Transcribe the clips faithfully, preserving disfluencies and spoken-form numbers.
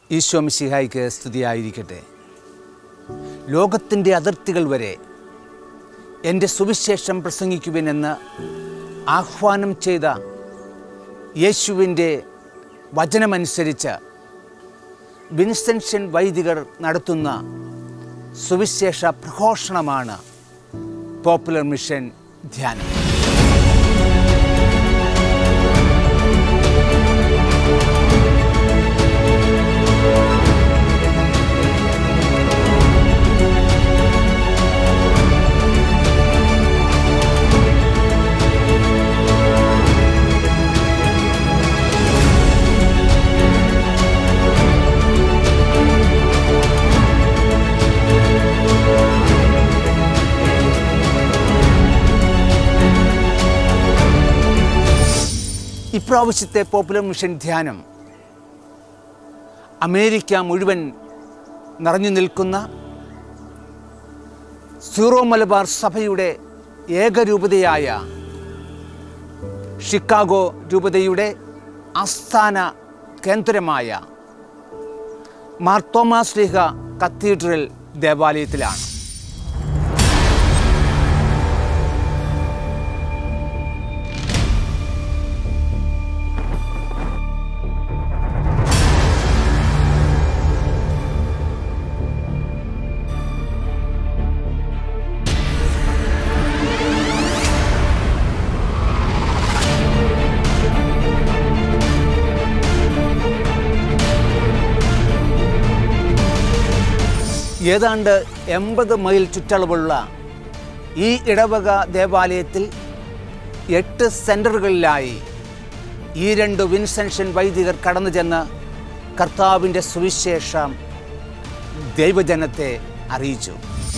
ഈശോ മിശിഹായ്ക്ക് സ്തുതിയായിരിക്കട്ടെ. ലോകത്തിൻ്റെ അതിർത്തികൾ വരെ എൻ്റെ സുവിശേഷം പ്രസംഗിക്കുവിനെന്ന് ആഹ്വാനം ചെയ്ത യേശുവിൻ്റെ വചനമനുസരിച്ച് വിൻസെൻഷൻ വൈദികർ നടത്തുന്ന സുവിശേഷ പ്രഘോഷണമാണ് പോപ്പുലർ മിഷൻ ധ്യാനം. ഇപ്രാവശ്യത്തെ പോപ്പുലർ മിഷൻ ധ്യാനം അമേരിക്ക മുഴുവൻ നിറഞ്ഞു നിൽക്കുന്ന സീറോ മലബാർ സഭയുടെ ഏകരൂപതയായ ഷിക്കാഗോ രൂപതയുടെ ആസ്ഥാന കേന്ദ്രമായ മാർ തോമാസ് ശ്ലീഹ കത്തീഡ്രൽ ദേവാലയത്തിലാണ്. ഏതാണ്ട് എൺപത് മൈൽ ചുറ്റളവുള്ള ഈ ഇടവക ദേവാലയത്തിൽ എട്ട് സെൻറ്ററുകളിലായി ഈ രണ്ട് വിൻസെൻഷൻ വൈദികർ കടന്നു ചെന്ന് കർത്താവിൻ്റെ സുവിശേഷം ദൈവജനത്തെ അറിയിച്ചു.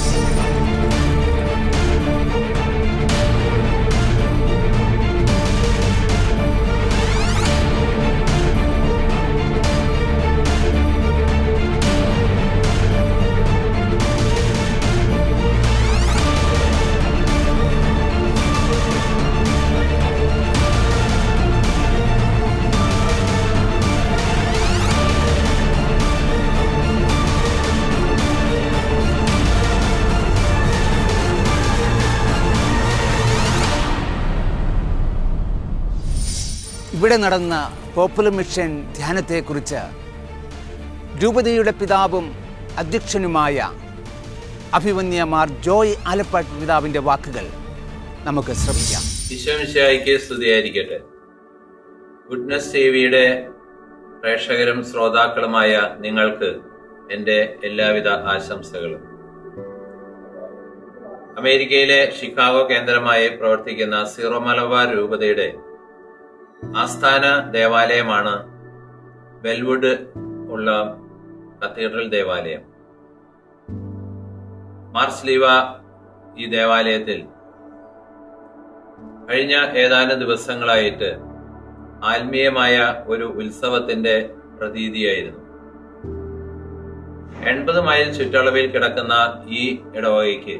ഇവിടെ നടന്ന പോപ്പുലർ മിഷൻ ധ്യാനത്തെക്കുറിച്ച് രൂപതയുടെ പിതാവും അധ്യക്ഷനുമായ അഭിവന്യ മാർ ജോയ് ആലപ്പാട്ട് പിതാവിൻ്റെ വാക്കുകൾ നമുക്ക് ശ്രമിക്കാം. ഈശോ മിശിഹായ്ക്ക് സ്തുതിയായിരിക്കട്ടെ. ഗുഡ്നസ് ടിവിയുടെ പ്രേക്ഷകരും ശ്രോതാക്കളുമായ നിങ്ങൾക്ക് എൻ്റെ എല്ലാവിധ ആശംസകളും. അമേരിക്കയിലെ ഷിക്കാഗോ കേന്ദ്രമായി പ്രവർത്തിക്കുന്ന സീറോ മലബാർ രൂപതയുടെ ആസ്ഥാന ദേവാലയമാണ് ബെൽവുഡ് ഉള്ള കത്തീഡ്രൽ ദേവാലയം. മാർ ശ്ലീഹ ഈ ദേവാലയത്തിൽ കഴിഞ്ഞ ഏതാനും ദിവസങ്ങളായിട്ട് ആത്മീയമായ ഒരു ഉത്സവത്തിന്റെ പ്രതീതിയായിരുന്നു. എൺപത് മൈൽ ചുറ്റളവിൽ കിടക്കുന്ന ഈ ഇടവകയ്ക്ക്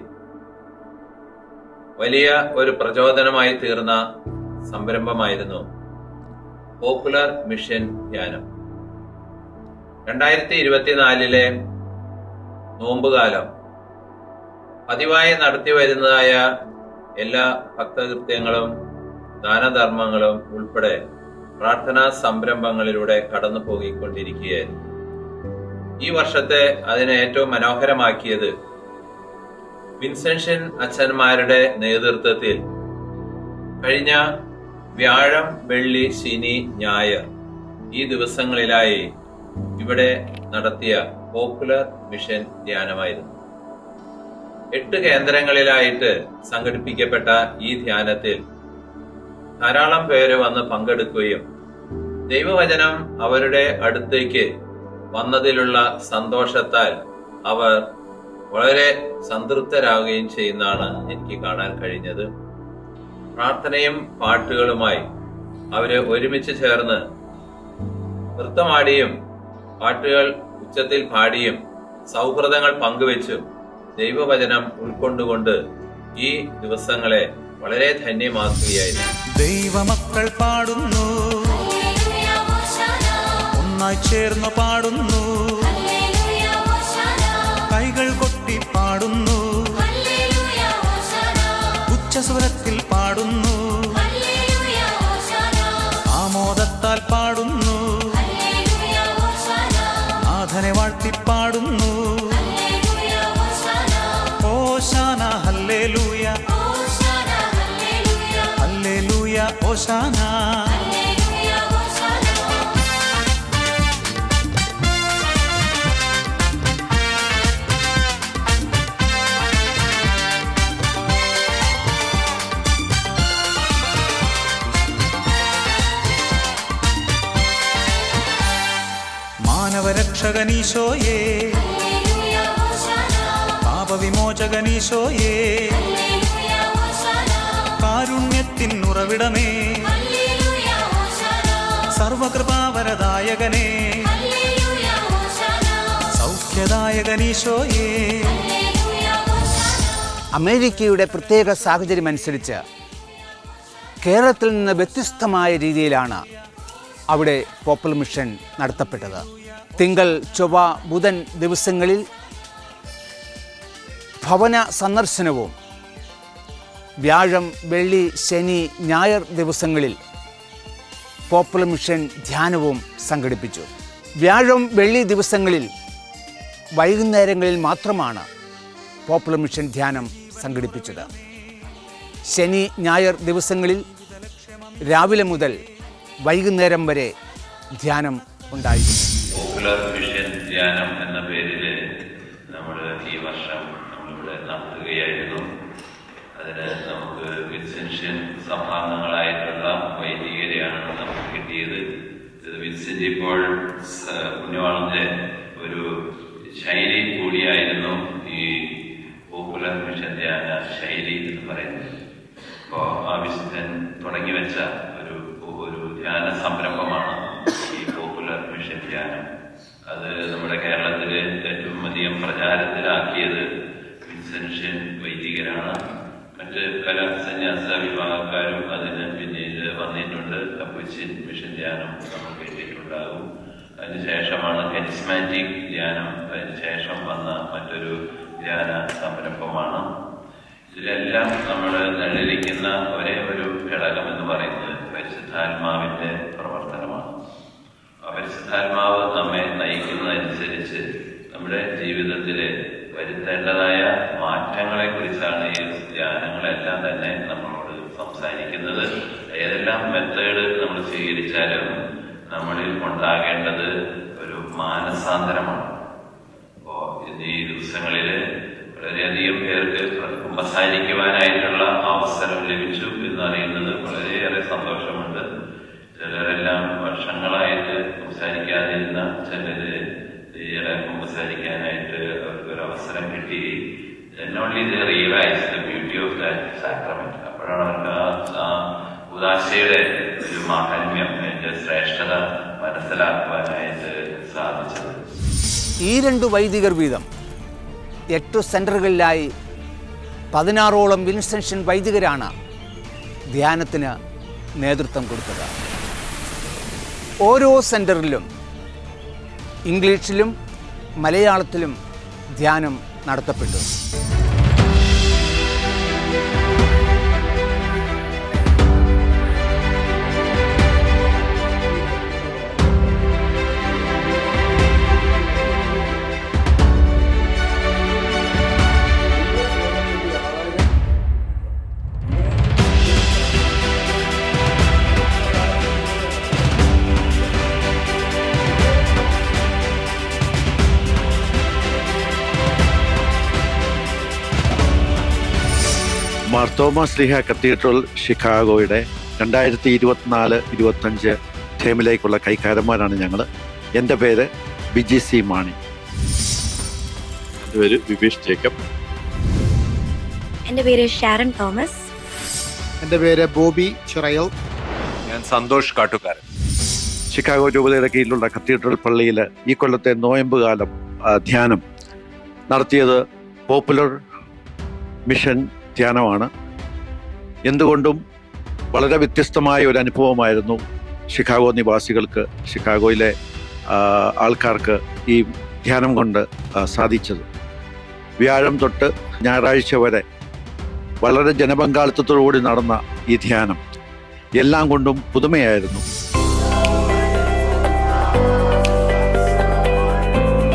വലിയ ഒരു പ്രചോദനമായി തീർന്ന സംരംഭമായിരുന്നു പോപ്പുലർ മിഷൻ ധ്യാനം. രണ്ടായിരത്തി ഇരുപത്തിനാലിലെ നോമ്പുകാലം പതിവായി നടത്തി വരുന്നതായ എല്ലാ ഭക്തകൃത്യങ്ങളും ദാനധർമ്മങ്ങളും ഉൾപ്പെടെ പ്രാർത്ഥനാ സംരംഭങ്ങളിലൂടെ കടന്നു പോയിക്കൊണ്ടിരിക്കുകയായിരുന്നു. ഈ വർഷത്തെ അതിനെ ഏറ്റവും മനോഹരമാക്കിയത് വിൻസെൻഷൻ അച്ഛന്മാരുടെ നേതൃത്വത്തിൽ കഴിഞ്ഞ വ്യാഴം, വെള്ളി, ശനി, ഞായർ ഈ ദിവസങ്ങളിലായി ഇവിടെ നടത്തിയ പോപ്പുലർ മിഷൻ ധ്യാനമായിരുന്നു. എട്ട് കേന്ദ്രങ്ങളിലായിട്ട് സംഘടിപ്പിക്കപ്പെട്ട ഈ ധ്യാനത്തിൽ ധാരാളം പേര് വന്ന് പങ്കെടുക്കുകയും ദൈവവചനം അവരുടെ അടുത്തേക്ക് വന്നതിലുള്ള സന്തോഷത്താൽ അവർ വളരെ സംതൃപ്തരാകുകയും ചെയ്യുന്നതാണ് എനിക്ക് കാണാൻ കഴിഞ്ഞത്. പ്രാർത്ഥനയും പാട്ടുകളുമായി അവര് ഒരുമിച്ച് ചേർന്ന് നൃത്തമാടിയും പാട്ടുകൾ ഉച്ചത്തിൽ പാടിയും സൗഹൃദങ്ങൾ പങ്കുവെച്ചും ദൈവവചനം ഉൾക്കൊണ്ടുകൊണ്ട് ഈ ദിവസങ്ങളെ വളരെ ധന്യമാക്കുകയായിരുന്നു. ദൈവമക്കൾ പാടുന്നു, ഒന്നായി ചേർന്ന് പാടുന്നു, നാഥനെ വാഴ്ത്തിപ്പാടുന്നു. ഓശാന ഹല്ലേലൂയ, ഹല്ലേലൂയ ഓശാന. മാനവരക്ഷകനീശോയേ, പാപവിമോചകനീശോയേ, കാരുണ്യത്തിൻ ഉറവിടമേ, സർവകൃപാവരദായകനേ, സൗഖ്യദായകനീശോയേ. അമേരിക്കയുടെ പ്രത്യേക സാഹചര്യമനുസരിച്ച് കേരളത്തിൽ നിന്ന് വ്യത്യസ്തമായ രീതിയിലാണ് അവിടെ പോപ്പുലർ മിഷൻ നടത്തപ്പെട്ടത്. തിങ്കൾ, ചൊവ്വ, ബുധൻ ദിവസങ്ങളിൽ ഭവന സന്ദർശനവും വ്യാഴം, വെള്ളി, ശനി, ഞായർ ദിവസങ്ങളിൽ പോപ്പുലർ മിഷൻ ധ്യാനവും സംഘടിപ്പിച്ചു. വ്യാഴം, വെള്ളി ദിവസങ്ങളിൽ വൈകുന്നേരങ്ങളിൽ മാത്രമാണ് പോപ്പുലർ മിഷൻ ധ്യാനം സംഘടിപ്പിച്ചത്. ശനി, ഞായർ ദിവസങ്ങളിൽ രാവിലെ മുതൽ വൈകുന്നേരം വരെ ധ്യാനം ഉണ്ടായിരുന്നു. പോപ്പുലർ മിഷൻ ധ്യാനം എന്ന പേരിൽ നമ്മൾ ഈ വർഷം നമ്മളിവിടെ നടത്തുകയായിരുന്നു. അതിന് നമുക്ക് വിൻസെൻഷ്യൻ സഭാംഗങ്ങളായിട്ടുള്ള വൈദികരെയാണ് നമുക്ക് കിട്ടിയത്. ഇത് വിൻസെന്റ് ഇപ്പോൾ പുണ്യവാളന്റെ ഒരു ശൈലി കൂടിയായിരുന്നു ഈ പോപ്പുലർ മിഷൻ ധ്യാന ശൈലി എന്ന് പറയുന്നത്. അപ്പോൾ ആ വിശുദ്ധൻ തുടങ്ങി വെച്ച ഒരു ഒരു ധ്യാന സംരംഭമാണ് ഈ പോപ്പുലർ മിഷൻ ധ്യാനം. അത് നമ്മുടെ കേരളത്തിൽ ഏറ്റവും അധികം പ്രചാരത്തിലാക്കിയത് വിൻസെൻഷ്യൻ വൈദികരാണ്. മറ്റ് പല സന്യാസ വിഭാഗക്കാരും അതിന് പിന്നീട് വന്നിട്ടുണ്ട്. കപ്പുച്ചിൻ മിഷൻ ധ്യാനം നമ്മൾ കേട്ടിട്ടുണ്ടാകും. അതിനുശേഷമാണ് കരിസ്മാറ്റിക് ധ്യാനം അതിനുശേഷം വന്ന മറ്റൊരു ധ്യാന സംരംഭമാണ്. ഇതിലെല്ലാം നമ്മൾ നിഴലിക്കുന്ന ഒരേ ഒരു ഘടകം എന്ന് പറയുന്നത് പരിശുദ്ധാത്മാവിന്റെ പ്രവർത്തനമാണ്. ആ പരിശുദ്ധാത്മാവ് നമ്മെ നയിക്കുന്നതനുസരിച്ച് നമ്മുടെ ജീവിതത്തിൽ വരുത്തേണ്ടതായ മാറ്റങ്ങളെ കുറിച്ചാണ് ഈ ധ്യാനങ്ങളെല്ലാം തന്നെ നമ്മളോട് സംസാരിക്കുന്നത്. ഏതെല്ലാം മെത്തേഡ് നമ്മൾ സ്വീകരിച്ചാലും നമ്മളിൽ ഉണ്ടാകേണ്ടത് ഒരു മാനസാന്തരമാണ്. അപ്പോ ഈ ദിവസങ്ങളിൽ വളരെയധികം പേർക്ക് കുമ്പസാരിക്കുവാനായിട്ടുള്ള അവസരം ലഭിച്ചു എന്നറിയുന്നത് വളരെയേറെ സന്തോഷമുണ്ട്. ചിലരെല്ലാം വർഷങ്ങളായിട്ട് കുമ്പസാരിക്കാതിരുന്ന ചിലര് ഈയിടെ കുമ്പസാരിക്കാനായിട്ട് അവർക്കൊരു അവസരം കിട്ടി. then only they realize the beauty of that sacrament. അപ്പോഴാണ് അവർക്ക് ആ ഉദാശയുടെ ഒരു മാഹാത്മ്യം, അതിന്റെ ശ്രേഷ്ഠത മനസ്സിലാക്കുവാനായിട്ട് സാധിച്ചത്. ഈ രണ്ട് വൈദികർ വീതം എട്ട് സെന്ററുകളിലായി പതിനാറോളം വിൻസെൻഷ്യൻ വൈദികരാണ് ധ്യാനത്തിന് നേതൃത്വം കൊടുത്തത്. ഓരോ സെന്ററിലും ഇംഗ്ലീഷിലും മലയാളത്തിലും ധ്യാനം നടത്തപ്പെട്ടു. മാർ തോമസ് ലീഹ കത്തീഡ്രൽ ഷിക്കാഗോയുടെ രണ്ടായിരത്തി ഇരുപത്തിനാല് ഇരുപത്തഞ്ച് ടേമിലേക്കുള്ള കൈക്കാരന്മാരാണ് ഞങ്ങൾ. എൻ്റെ പേര് ബിജി സി മാണി. എൻ്റെ പേര് വിവേഷ് ജേക്കബ്. എൻ്റെ പേര് ഷാരൻ തോമസ്. എൻ്റെ പേര് ബോബി ചിറയൽ. ഞാൻ സന്തോഷ് കാട്ടുകാരൻ. ഷിക്കാഗോ രൂപതയുടെ കീഴിലുള്ള കത്തീഡ്രൽ പള്ളിയിൽ ഈ കൊല്ലത്തെ നോയമ്പ് കാലം ധ്യാനം നടത്തിയത് പോപ്പുലർ മിഷൻ ധ്യാനമാണ്. എന്തുകൊണ്ടും വളരെ വ്യത്യസ്തമായ ഒരു അനുഭവമായിരുന്നു ഷിക്കാഗോ നിവാസികൾക്ക്, ഷിക്കാഗോയിലെ ആൾക്കാർക്ക് ഈ ധ്യാനം കൊണ്ട് സാധിച്ചത്. വ്യാഴം തൊട്ട് ഞായറാഴ്ച വരെ വളരെ ജനപങ്കാളിത്തത്തോടുകൂടി നടന്ന ഈ ധ്യാനം എല്ലാം കൊണ്ടും പുതുമയായിരുന്നു.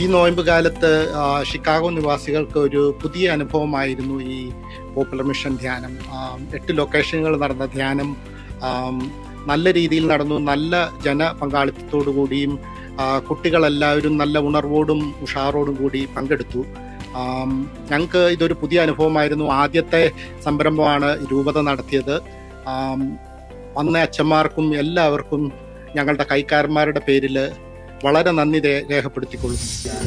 നോയമ്പ് കാലത്ത് ഷിക്കാഗോ നിവാസികൾക്ക് ഒരു പുതിയ അനുഭവമായിരുന്നു ഈ പോപ്പുലർ മിഷൻ ധ്യാനം. എട്ട് ലൊക്കേഷനുകൾ നടന്ന ധ്യാനം നല്ല രീതിയിൽ നടന്നു. നല്ല ജനപങ്കാളിത്തത്തോടു കൂടിയും കുട്ടികളെല്ലാവരും നല്ല ഉണർവോടും ഉഷാറോടും കൂടി പങ്കെടുത്തു. ഞങ്ങൾക്ക് ഇതൊരു പുതിയ അനുഭവമായിരുന്നു. ആദ്യത്തെ സംരംഭമാണ് രൂപത നടത്തിയത്. വന്ന അച്ഛന്മാർക്കും എല്ലാവർക്കും ഞങ്ങളുടെ കൈക്കാരന്മാരുടെ പേരിൽ വളരെ നന്ദി രേഖപ്പെടുത്തിക്കൊള്ളുന്നു.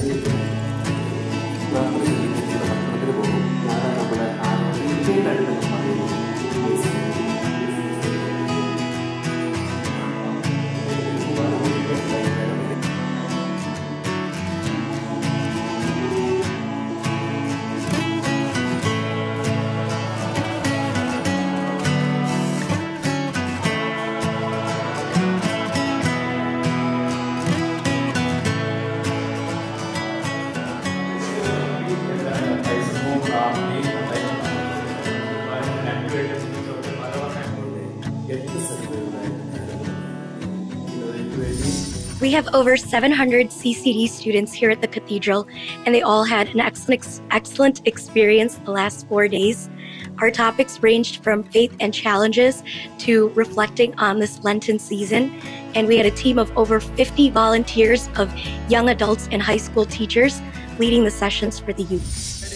We have over seven hundred C C D students here at the cathedral, and they all had an excellent, excellent experience the last four days. Our topics ranged from faith and challenges to reflecting on this Lenten season, and we had a team of over fifty volunteers of young adults and high school teachers leading the sessions for the youth.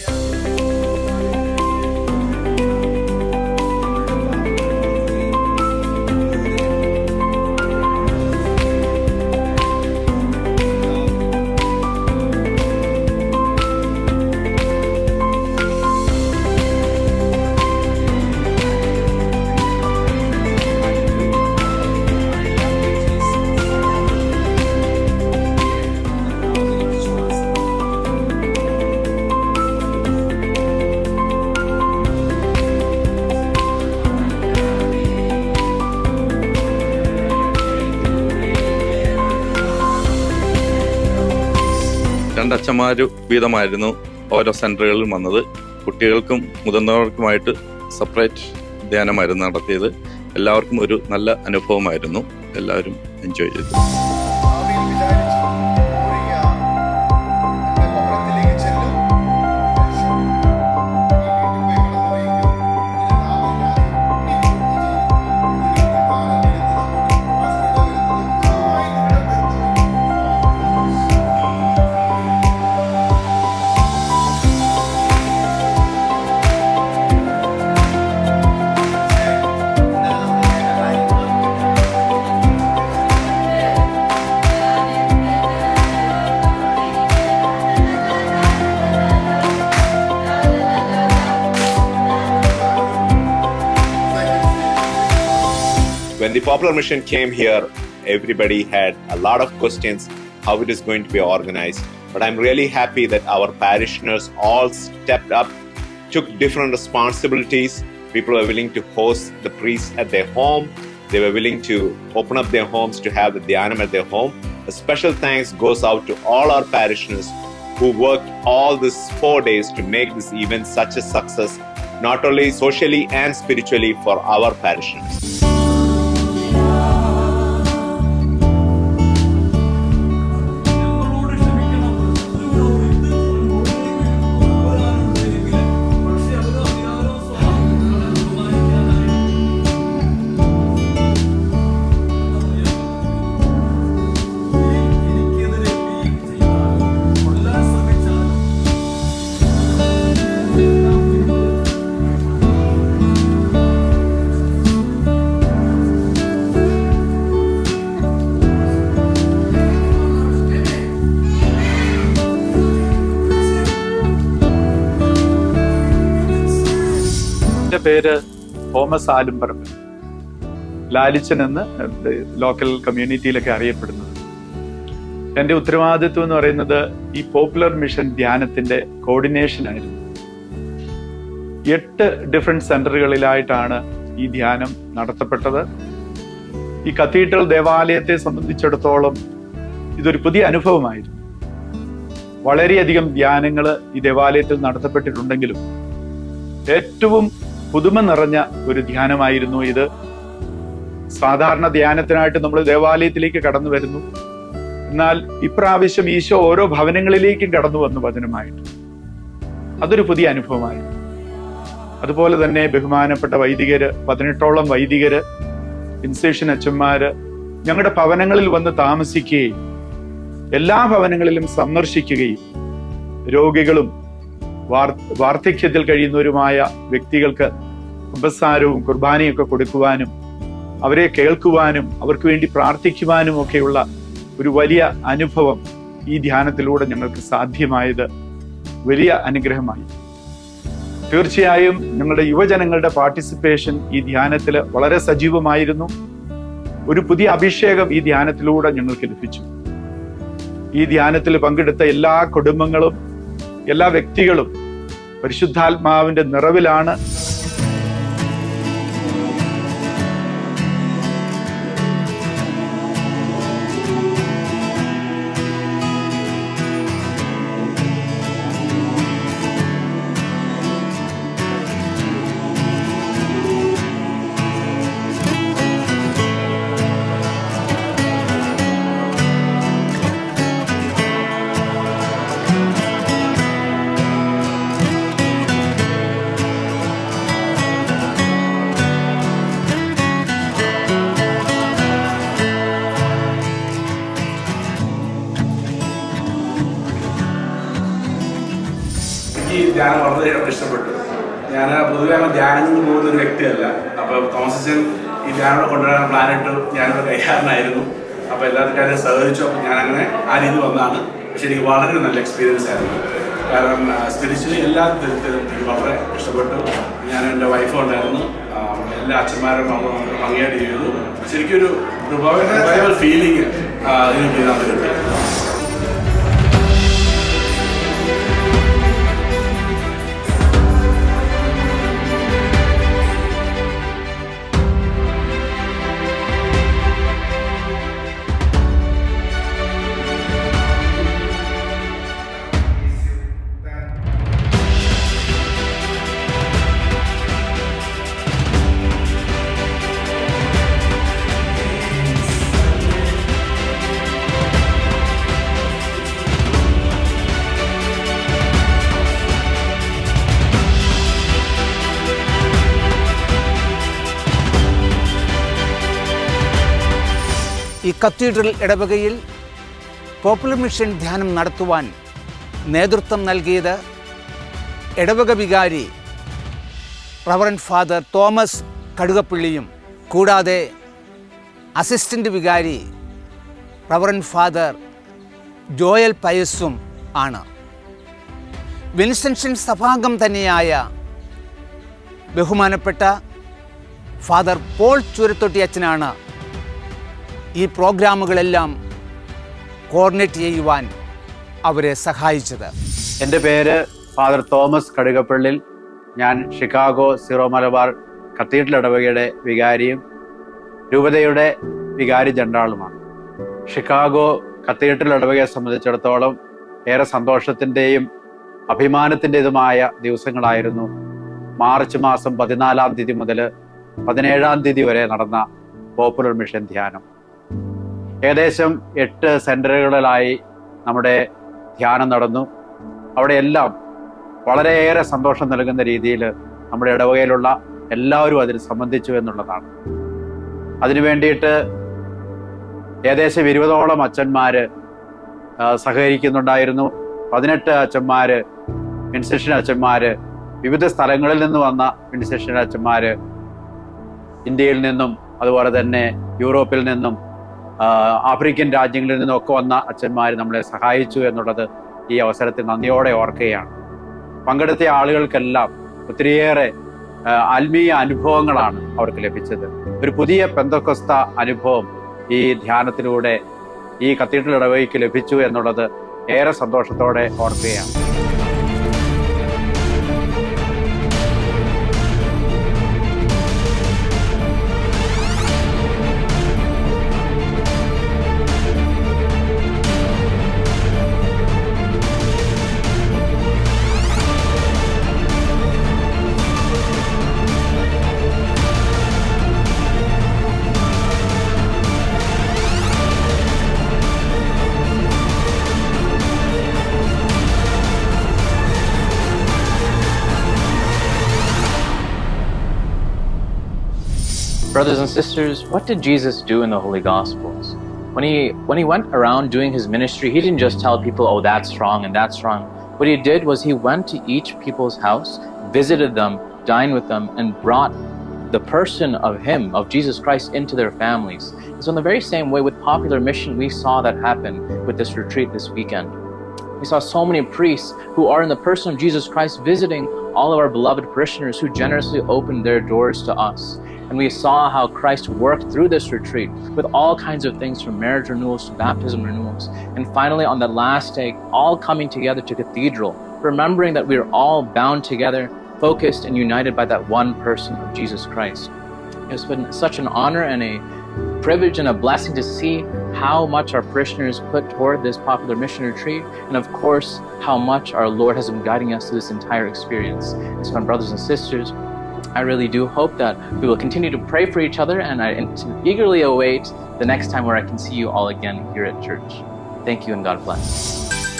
രണ്ടച്ഛന്മാര് വീതമായിരുന്നു ഓരോ സെന്ററുകളിലും വന്നത്. കുട്ടികൾക്കും മുതിർന്നവർക്കുമായിട്ട് separate ധ്യാനമായിരുന്നു നടത്തിയത്. എല്ലാവർക്കും ഒരു നല്ല അനുഭവമായിരുന്നു. എല്ലാവരും enjoy ചെയ്തു. When the Popular Mission came here, everybody had a lot of questions how it is going to be organized. But I'm really happy that our parishioners all stepped up, took different responsibilities. People were willing to host the priests at their home. They were willing to open up their homes to have the dhyanam at their home. A special thanks goes out to all our parishioners who worked all these four days to make this event such a success, not only socially and spiritually for our parishioners. പേര് Thomas Alumparambu, Lalichan എന്ന് local കമ്മ്യൂണിറ്റിയിലൊക്കെ അറിയപ്പെടുന്നത്. എൻ്റെ ഉത്തരവാദിത്വം എന്ന് പറയുന്നത് ഈ popular mission ധ്യാനത്തിന്റെ coordination ആയിരുന്നു. എട്ട് ഡിഫറെന്റ് സെന്ററുകളിലായിട്ടാണ് ഈ ധ്യാനം നടത്തപ്പെട്ടത്. ഈ കത്തീഡ്രൽ ദേവാലയത്തെ സംബന്ധിച്ചിടത്തോളം ഇതൊരു പുതിയ അനുഭവമായിരുന്നു. വളരെയധികം ധ്യാനങ്ങൾ ഈ ദേവാലയത്തിൽ നടത്തപ്പെട്ടിട്ടുണ്ടെങ്കിലും ഏറ്റവും പുതുമ നിറഞ്ഞ ഒരു ധ്യാനമായിരുന്നു ഇത്. സാധാരണ ധ്യാനത്തിനായിട്ട് നമ്മൾ ദേവാലയത്തിലേക്ക് കടന്നു വരുന്നു. എന്നാൽ ഇപ്രാവശ്യം ഈശോ ഓരോ ഭവനങ്ങളിലേക്കും കടന്നു വന്നു വചനമായിട്ട്. അതൊരു പുതിയ അനുഭവമായിരുന്നു. അതുപോലെ തന്നെ ബഹുമാനപ്പെട്ട വൈദികര്, പതിനെട്ടോളം വൈദികര്, ഇൻസേഷൻ അച്ഛന്മാര് ഞങ്ങളുടെ ഭവനങ്ങളിൽ വന്ന് താമസിക്കുകയും എല്ലാ ഭവനങ്ങളിലും സന്ദർശിക്കുകയും രോഗികളും വാർദ്ധക്യത്തിൽ കഴിയുന്നവരുമായ വ്യക്തികൾക്ക് ഉപസാരവും കുർബാനയൊക്കെ കൊടുക്കുവാനും അവരെ കേൾക്കുവാനും അവർക്ക് വേണ്ടി പ്രാർത്ഥിക്കുവാനും ഒക്കെയുള്ള ഒരു വലിയ അനുഭവം ഈ ധ്യാനത്തിലൂടെ ഞങ്ങൾക്ക് സാധ്യമായത് വലിയ അനുഗ്രഹമായി. തീർച്ചയായും ഞങ്ങളുടെ യുവജനങ്ങളുടെ പാർട്ടിസിപ്പേഷൻ ഈ ധ്യാനത്തിൽ വളരെ സജീവമായിരുന്നു. ഒരു പുതിയ അഭിഷേകം ഈ ധ്യാനത്തിലൂടെ ഞങ്ങൾക്ക് ലഭിച്ചു. ഈ ധ്യാനത്തിൽ പങ്കെടുത്ത എല്ലാ കുടുംബങ്ങളും എല്ലാ വ്യക്തികളും പരിശുദ്ധാത്മാവിന്റെ നിറവിലാണ്. ധ്യാനം വളരെയേറെ ഇഷ്ടപ്പെട്ടു. ഞാൻ പൊതുവെ അങ്ങനെ ധ്യാനത്തിന് പോകുന്ന ഒരു വ്യക്തിയല്ല. അപ്പോൾ തോമസച്ചൻ ഈ ധ്യാനം കൊണ്ടുവരാൻ പ്ലാനിട്ട് ഞാനിവിടെ കൈകാരനായിരുന്നു. അപ്പോൾ എല്ലാ കാര്യം സഹകരിച്ചു. അപ്പോൾ ഞാനങ്ങനെ ആ രീതി വന്നതാണ്. പക്ഷെ എനിക്ക് വളരെ നല്ല എക്സ്പീരിയൻസ് ആയിരുന്നു. കാരണം സ്പിരിച്വലി എല്ലാ തരത്തിലും എനിക്ക് വളരെ ഇഷ്ടപ്പെട്ടു. ഞാൻ എൻ്റെ വൈഫ് ഉണ്ടായിരുന്നു. എല്ലാ അച്ഛന്മാരും നമുക്ക് ഭംഗിയായിട്ട് ചെയ്തു. ശരിക്കും ഒരു റിവൈവൽ ഫീലിംഗ് എനിക്ക് ഇതിനകത്ത് കിട്ടി. ഈ കത്തീഡ്രൽ ഇടവകയിൽ പോപ്പുലർ മിഷൻ ധ്യാനം നടത്തുവാൻ നേതൃത്വം നൽകിയത് ഇടവക വികാരി റവറൻഡ് ഫാദർ തോമസ് കടുകപ്പള്ളിയും കൂടാതെ അസിസ്റ്റൻ്റ് വികാരി റവറൻഡ് ഫാദർ ജോയൽ പയസും ആണ്. വിൻസെൻഷൻ സഭാംഗം തന്നെയായ ബഹുമാനപ്പെട്ട ഫാദർ പോൾ ചുരത്തൊട്ടി അച്ഛനാണ് ഈ പ്രോഗ്രാമുകളെല്ലാം കോർഡിനേറ്റ് ചെയ്യുവാൻ അവരെ സഹായിച്ചത്. എൻ്റെ പേര് ഫാദർ തോമസ് കടുകപ്പള്ളിൽ. ഞാൻ ഷിക്കാഗോ സീറോ മലബാർ കത്തീഡ്രൽ ഇടവകയുടെ വികാരിയും രൂപതയുടെ വികാരി ജനറാളുമാണ്. ഷിക്കാഗോ കത്തീഡ്രൽ ഇടവകയെ സംബന്ധിച്ചിടത്തോളം ഏറെ സന്തോഷത്തിൻ്റെയും അഭിമാനത്തിൻ്റെതുമായ ദിവസങ്ങളായിരുന്നു മാർച്ച് മാസം പതിനാലാം തീയതി മുതൽ പതിനേഴാം തീയതി വരെ നടന്ന പോപ്പുലർ മിഷൻ ധ്യാനം. ഏകദേശം എട്ട് സെൻറ്ററുകളിലായി നമ്മുടെ ധ്യാനം നടന്നു. അവിടെയെല്ലാം വളരെയേറെ സന്തോഷം നൽകുന്ന രീതിയിൽ നമ്മുടെ ഇടവകയിലുള്ള എല്ലാവരും അതിൽ സംബന്ധിച്ചു എന്നുള്ളതാണ്. അതിനു വേണ്ടിയിട്ട് ഏകദേശം ഇരുപതോളം അച്ഛന്മാർ സഹകരിക്കുന്നുണ്ടായിരുന്നു. പതിനെട്ട് അച്ഛന്മാർ, ഇൻസെഷൻ അച്ഛന്മാർ, വിവിധ സ്ഥലങ്ങളിൽ നിന്ന് വന്ന ഇൻസെഷൻ അച്ഛന്മാർ, ഇന്ത്യയിൽ നിന്നും അതുപോലെ തന്നെ യൂറോപ്പിൽ നിന്നും ആഫ്രിക്കൻ രാജ്യങ്ങളിൽ നിന്നൊക്കെ വന്ന അച്ഛന്മാർ നമ്മളെ സഹായിച്ചു എന്നുള്ളത് ഈ അവസരത്തിൽ നന്ദിയോടെ ഓർക്കുകയാണ്. പങ്കെടുത്ത ആളുകൾക്കെല്ലാം ഒത്തിരിയേറെ ആത്മീയ അനുഭവങ്ങളാണ് അവർക്ക് ലഭിച്ചത്. ഒരു പുതിയ പെന്തക്കോസ്ത അനുഭവം ഈ ധ്യാനത്തിലൂടെ ഈ കത്തീഡ്രൽ ഇടവകയ്ക്ക് ലഭിച്ചു എന്നുള്ളത് ഏറെ സന്തോഷത്തോടെ ഓർക്കുകയാണ്. Brothers and sisters, what did Jesus do in the Holy Gospels? When he, when he went around doing his ministry, he didn't just tell people, oh, that's wrong and that's wrong. What he did was he went to each people's house, visited them, dined with them, and brought the person of him, of Jesus Christ, into their families. So in the very same way with Popular Mission, we saw that happen with this retreat this weekend. We saw so many priests who are in the person of Jesus Christ visiting all of our beloved parishioners who generously opened their doors to us. And we saw how Christ worked through this retreat with all kinds of things, from marriage renewals to baptism renewals. And finally, on that last day, all coming together to Cathedral, remembering that we are all bound together, focused and united by that one person of Jesus Christ. It's been such an honor and a privilege and a blessing to see how much our parishioners put toward this Popular Mission retreat, and of course, how much our Lord has been guiding us through this entire experience. And so, my brothers and sisters, I really do hope that we will continue to pray for each other, and I eagerly await the next time where I can see you all again here at church. Thank you and God bless.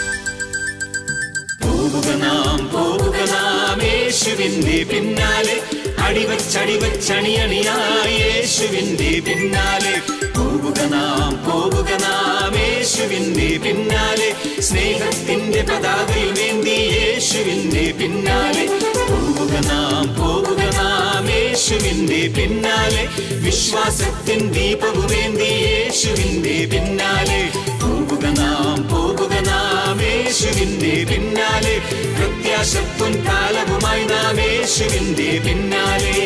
സ്നേഹത്തിന്റെ പതാകയിൽ വേണ്ടി യേശുവിന്റെ പിന്നാലെ പോവുക നാം പോവുക നാം യേശുവിന്റെ പിന്നാലെ വിശ്വാസത്തിൻ ദീപവുമേന്തി യേശുവിന്റെ പിന്നാലെ പോവുക നാം പോവുക നാം യേശുവിന്റെ പിന്നാലെ പ്രത്യാശപ്പൊൻ കാലവുമായി നാം യേശുവിന്റെ പിന്നാലെ.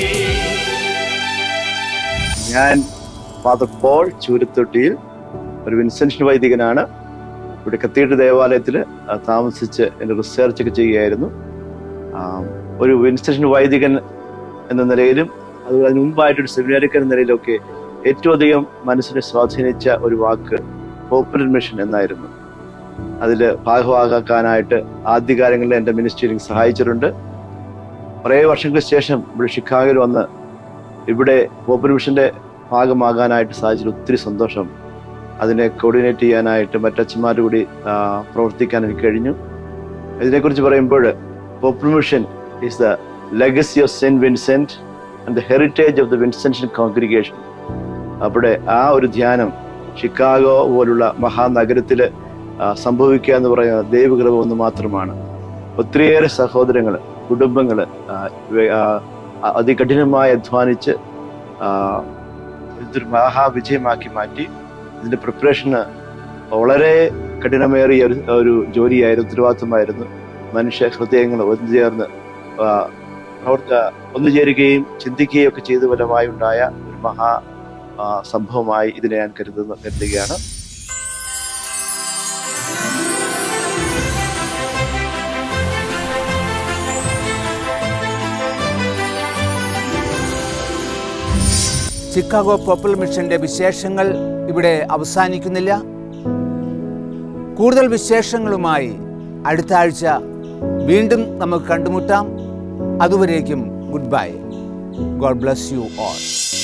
ഞാൻ ഫാദർ പോൾ ചൂരത്തൊട്ടിയിൽ ഒരു വിൻസെന്റ് വൈദികനാണ്. ഇവിടെ കത്തീഡ്രൽ ദേവാലയത്തിൽ താമസിച്ച് എൻ്റെ റിസർച്ചൊക്കെ ചെയ്യുകയായിരുന്നു. ഒരു വിൻസെന്റ് വൈദികൻ എന്ന നിലയിലും അതുപോലെ അതിന് മുമ്പായിട്ടൊരു സെമിനാരിക്കൻ എന്ന നിലയിലൊക്കെ ഏറ്റവും അധികം മനസ്സിനെ സ്വാധീനിച്ച ഒരു വാക്ക് പോപ്പുലർ മിഷൻ എന്നായിരുന്നു. അതിൽ ഭാഗഭാക്കാനായിട്ട് ആദ്യകാലങ്ങളിൽ എൻ്റെ മിനിസ്ട്രി എനിക്ക് സഹായിച്ചിട്ടുണ്ട്. കുറേ വർഷങ്ങൾക്ക് ശേഷം ഇവിടെ ഷിക്കാഗോയിൽ വന്ന് ഇവിടെ പോപ്പുലർ മിഷൻ്റെ ഭാഗമാകാനായിട്ട് സാധിച്ചതിൽ ഒത്തിരി സന്തോഷം. അതിനെ കോർഡിനേറ്റ് ചെയ്യാനായിട്ട് മറ്റച്ഛന്മാർ കൂടി പ്രവർത്തിക്കാൻ എനിക്ക് കഴിഞ്ഞു. ഇതിനെക്കുറിച്ച് പറയുമ്പോൾ popular mission is the legacy of saint Vincent and the heritage of the Vincentian congregation. അവിടെ ആ ഒരു ധ്യാനം ഷിക്കാഗോ പോലുള്ള മഹാനഗരത്തിൽ സംഭവിക്കുക എന്ന് പറയുന്നത് ദൈവകൃപ ഒന്ന് മാത്രമാണ്. ഒത്തിരിയേറെ സഹോദരങ്ങൾ, കുടുംബങ്ങൾ അതികഠിനമായി അധ്വാനിച്ച് ഇതൊരു മഹാവിജയമാക്കി മാറ്റി. ഇതിൻ്റെ പ്രിപ്പറേഷന് വളരെ കഠിനമേറിയ ഒരു ഒരു ജോലിയായിരുന്നു, ഉത്തരവാദിത്തമായിരുന്നു. മനുഷ്യ ഹൃദയങ്ങൾ ഒന്നുചേർന്ന് പ്രവർത്ത ഒന്നുചേരുകയും ചിന്തിക്കുകയും ഒക്കെ ചെയ്ത ഫലമായി ഉണ്ടായ ഒരു മഹാ സംഭവമായി ഇതിനെ ഞാൻ കരുതുന്ന കരുതുകയാണ്. ചിക്കാഗോ പോപ്പുലർ മിഷന്റെ വിശേഷങ്ങൾ ഇവിടെ അവസാനിക്കുന്നില്ല. കൂടുതൽ വിശേഷങ്ങളുമായി അടുത്ത ആഴ്ച വീണ്ടും നമുക്ക് കണ്ടുമുട്ടാം. അതുവരേക്കും good bye. God bless you all.